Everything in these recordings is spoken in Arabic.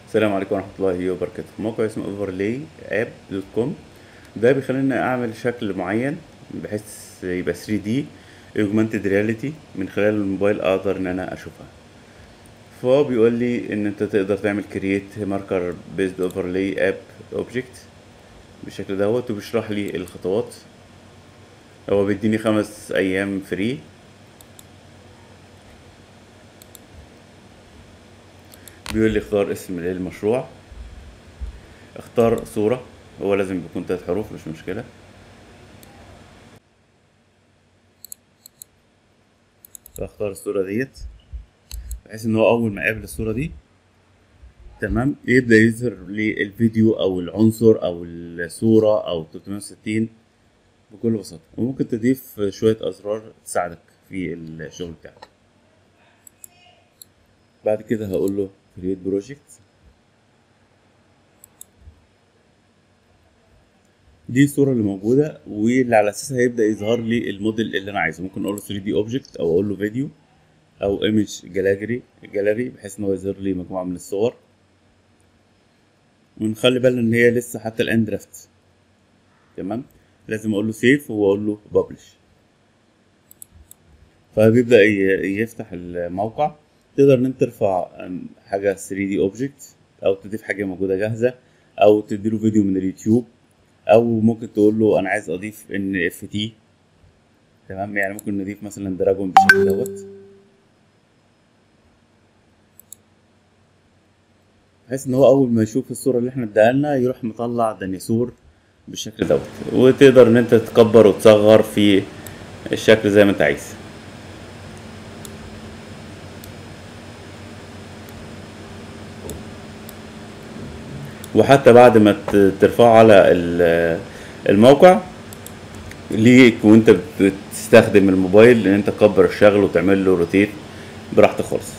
السلام عليكم ورحمة الله وبركاته. موقع اسمه overlay.app.com. ده بيخليني أعمل شكل معين بحيث يبقى 3D augmented reality من خلال الموبايل أقدر إن أنا أشوفها. فهو بيقول لي إن أنت تقدر تعمل create marker based overlay app object بالشكل دوت، وبيشرح لي الخطوات. هو بيديني 5 أيام فري. بيقول لي اختار اسم للمشروع، اختار صورة، هو لازم يكون 3 حروف مش مشكلة. فاختار الصورة ديت بحيث ان هو اول ما يقابل الصورة دي تمام يبدأ يظهر لي الفيديو او العنصر او الصورة او 360 بكل بساطة. وممكن تضيف شوية اسرار تساعدك في الشغل بتاعك. بعد كده هقول له create project. دي الصورة اللي موجودة واللي على أساسها هيبدأ يظهر لي الموديل اللي أنا عايزه. ممكن أقول له 3D object أو أقول له فيديو أو image gallery بحيث إن هو يظهر لي مجموعة من الصور. ونخلي بالنا إن هي لسه حتى الآن درافت. تمام، لازم أقول له save وأقول له publish. فبيبدأ يفتح الموقع. تقدر إن أنت ترفع حاجة 3D object أو تضيف حاجة موجودة جاهزة أو تديله فيديو من اليوتيوب، او ممكن تقول له انا عايز اضيف NFT. تمام، يعني ممكن نضيف مثلا دراجون بالشكل دوت بحيث ان هو اول ما يشوف الصوره اللي احنا اديها لنا يروح مطلع ديناصور بالشكل دوت. وتقدر ان انت تكبر وتصغر في الشكل زي ما انت عايز. وحتى بعد ما ترفعه على الموقع ليك وانت بتستخدم الموبايل ان انت تكبر الشغل وتعمل له روتيت براحتك خالص.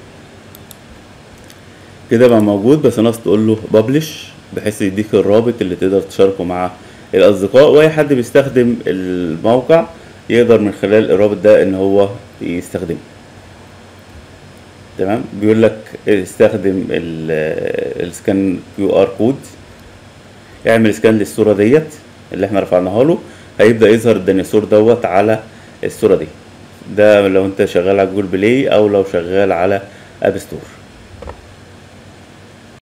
كده بقى موجود، بس ناقص تقول له ببلش بحيث يديك الرابط اللي تقدر تشاركه مع الاصدقاء، واي حد بيستخدم الموقع يقدر من خلال الرابط ده ان هو يستخدمه. تمام، بيقول لك استخدم السكان QR كود. اعمل سكان للصورة ديت اللي احنا رفعناها له، هيبدأ يظهر الديناصور دوت على الصورة دي. ده لو انت شغال على جوجل بلاي او لو شغال على اب ستور.